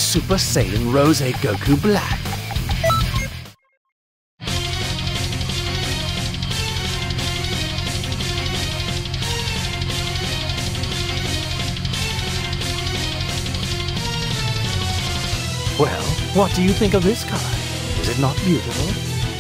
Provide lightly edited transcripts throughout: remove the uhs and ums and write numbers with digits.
Super Saiyan Rose Goku Black. Well, what do you think of this color? Is it not beautiful?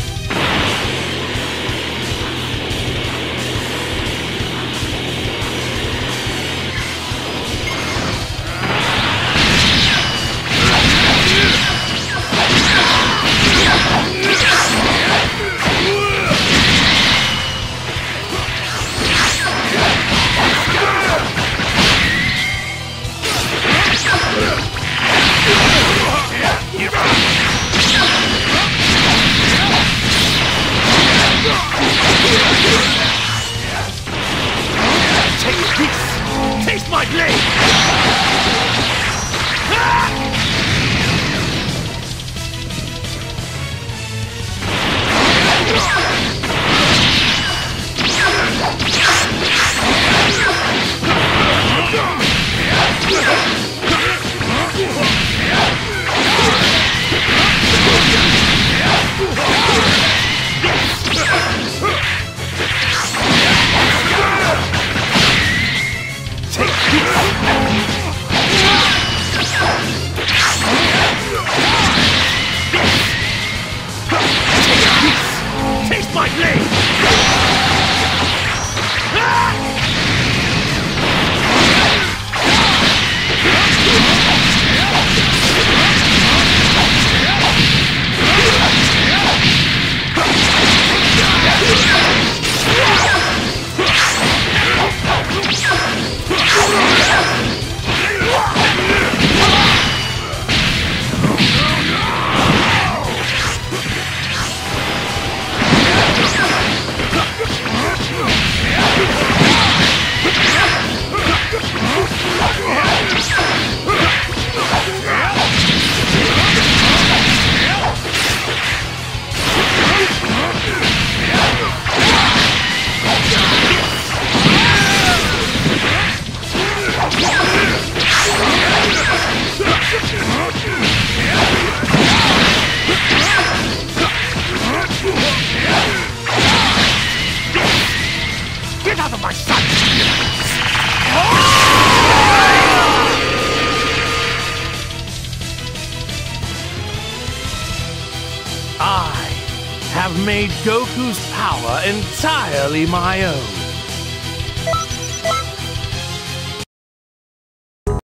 Taste my blade! Taste my blade! Get out of my sight! I have made Goku's power entirely my own.